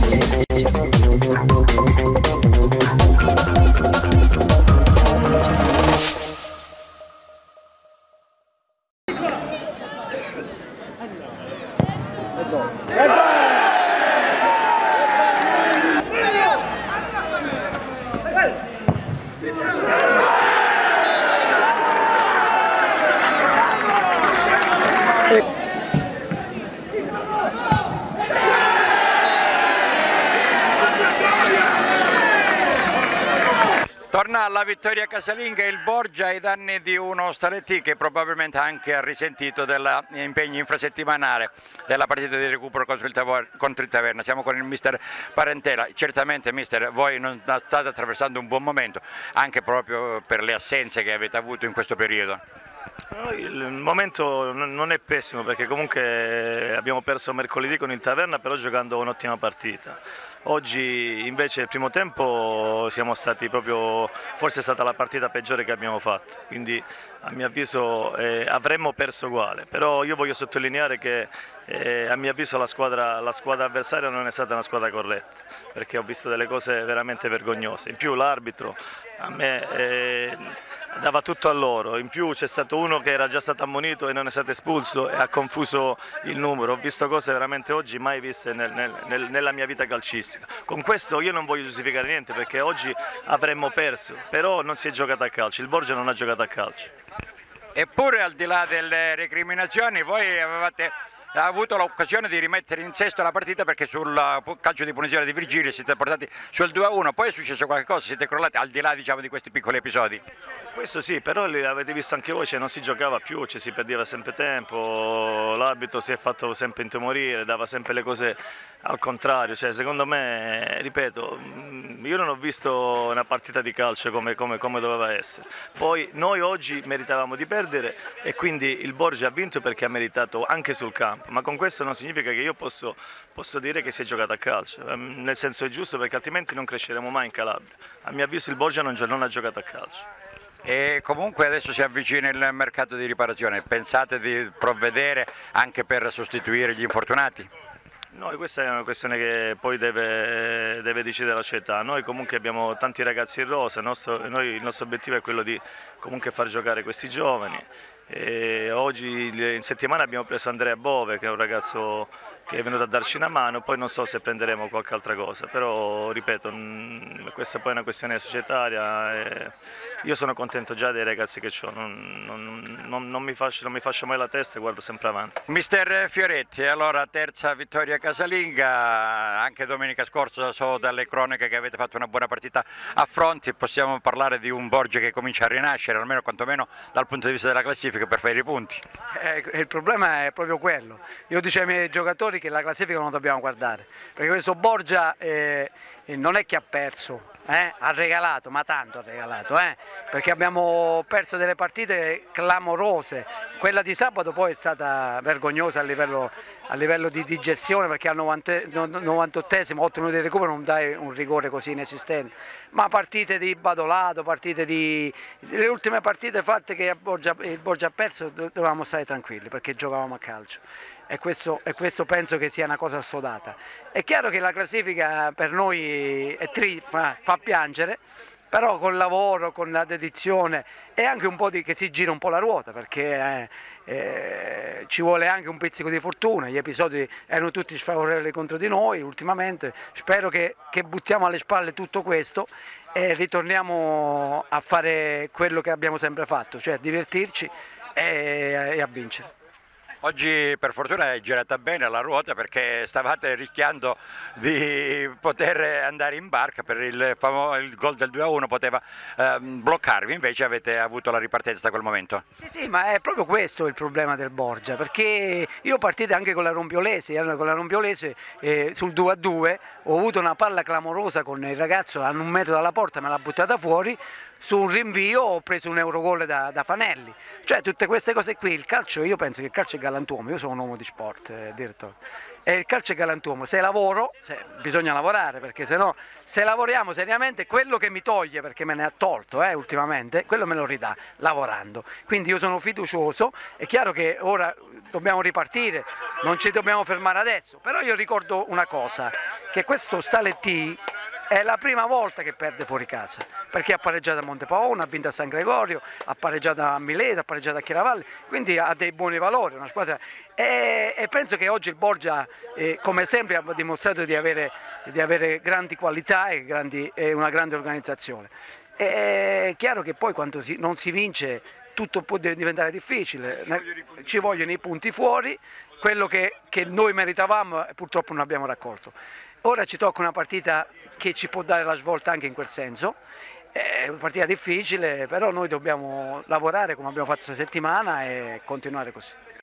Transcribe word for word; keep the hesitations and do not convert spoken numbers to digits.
Torna alla vittoria casalinga il Borgia ai danni di uno Staletti che probabilmente anche ha risentito dell'impegno infrasettimanale della partita di recupero contro il, Tavor contro il Taverna. Siamo con il mister Parentela. Certamente mister, voi non state attraversando un buon momento anche proprio per le assenze che avete avuto in questo periodo. Il momento non è pessimo perché comunque abbiamo perso mercoledì con il Taverna, però giocando un'ottima partita. Oggi invece il primo tempo siamo stati proprio, forse è stata la partita peggiore che abbiamo fatto, quindi a mio avviso eh, avremmo perso uguale, però io voglio sottolineare che eh, a mio avviso la squadra, la squadra avversaria non è stata una squadra corretta, perché ho visto delle cose veramente vergognose. In più l'arbitro a me eh, dava tutto a loro, in più c'è stato uno che era già stato ammonito e non è stato espulso e ha confuso il numero. Ho visto cose veramente oggi mai viste nel, nel, nel, nella mia vita calcistica. Con questo io non voglio giustificare niente perché oggi avremmo perso, però non si è giocato a calcio, il Borgia non ha giocato a calcio. Eppure al di là delle recriminazioni voi avevate ha avuto l'occasione di rimettere in sesto la partita perché sul calcio di punizione di Virgilio siete portati sul due a uno, poi è successo qualcosa, siete crollati al di là, diciamo, di questi piccoli episodi. Questo sì, però avete visto anche voi, cioè non si giocava più, cioè si perdeva sempre tempo, l'arbitro si è fatto sempre intimorire, dava sempre le cose al contrario, cioè secondo me, ripeto, io non ho visto una partita di calcio come, come, come doveva essere. Poi noi oggi meritavamo di perdere e quindi il Borgia ha vinto perché ha meritato anche sul campo, ma con questo non significa che io posso, posso dire che si è giocato a calcio, nel senso è giusto perché altrimenti non cresceremo mai in Calabria. A mio avviso il Borgia non, non ha giocato a calcio. E comunque adesso si avvicina il mercato di riparazione, pensate di provvedere anche per sostituire gli infortunati? No, questa è una questione che poi deve, deve decidere la società. Noi comunque abbiamo tanti ragazzi in rosa, il nostro, noi, il nostro obiettivo è quello di comunque far giocare questi giovani. E oggi in settimana abbiamo preso Andrea Bove, che è un ragazzo che è venuto a darci una mano, poi non so se prenderemo qualche altra cosa, però ripeto, questa poi è una questione societaria e io sono contento già dei ragazzi che ho, non, non, non, non, mi faccio, non mi faccio mai la testa e guardo sempre avanti. Mister Fioretti, allora terza vittoria casalinga, anche domenica scorsa so dalle cronache che avete fatto una buona partita a Fronti, possiamo parlare di un Borgia che comincia a rinascere, almeno quantomeno dal punto di vista della classifica per fare i punti. Eh, il problema è proprio quello, io dicevo ai miei giocatori che la classifica non dobbiamo guardare, perché questo Borgia eh, non è che ha perso, eh, ha regalato, ma tanto ha regalato, eh, perché abbiamo perso delle partite clamorose, quella di sabato poi è stata vergognosa a livello, a livello di, di gestione perché al novantottesimo, otto minuti di recupero non dai un rigore così inesistente, ma partite di Badolato, partite di... le ultime partite fatte che il Borgia, il Borgia ha perso dovevamo stare tranquilli perché giocavamo a calcio. E questo, e questo penso che sia una cosa assodata. È chiaro che la classifica per noi è tri, fa, fa piangere, però col lavoro, con la dedizione e anche un po' di, che si gira un po' la ruota, perché eh, eh, ci vuole anche un pizzico di fortuna, gli episodi erano tutti sfavorevoli contro di noi ultimamente, spero che, che buttiamo alle spalle tutto questo e ritorniamo a fare quello che abbiamo sempre fatto, cioè divertirci e, e a vincere. Oggi per fortuna è girata bene la ruota perché stavate rischiando di poter andare in barca per il, il gol del due a uno, poteva ehm, bloccarvi, invece avete avuto la ripartenza da quel momento. Sì, sì, ma è proprio questo il problema del Borgia, perché io partite anche con la Rompiolese, con la Rompiolese eh, sul due a due ho avuto una palla clamorosa con il ragazzo a un metro dalla porta, me l'ha buttata fuori. Su un rinvio ho preso un Eurogol da, da Fanelli, cioè tutte queste cose qui, il calcio, io penso che il calcio è galantuomo, io sono un uomo di sport, eh, direttore, e il calcio è galantuomo, se lavoro, se, bisogna lavorare, perché se no, se lavoriamo seriamente, quello che mi toglie, perché me ne ha tolto eh, ultimamente, quello me lo ridà, lavorando, quindi io sono fiducioso, è chiaro che ora dobbiamo ripartire, non ci dobbiamo fermare adesso, però io ricordo una cosa, che questo Staletti è la prima volta che perde fuori casa, perché ha pareggiato a Montepaone, ha vinto a San Gregorio, ha pareggiato a Mileto, ha pareggiato a Chiaravalle, quindi ha dei buoni valori, una squadra. E, e penso che oggi il Borgia, eh, come sempre, ha dimostrato di avere, di avere grandi qualità e, grandi, e una grande organizzazione. È chiaro che poi quando si, non si vince tutto può diventare difficile, ci vogliono i punti fuori, quello che, che noi meritavamo purtroppo non abbiamo raccolto. Ora ci tocca una partita che ci può dare la svolta anche in quel senso, è una partita difficile, però noi dobbiamo lavorare come abbiamo fatto questa settimana e continuare così.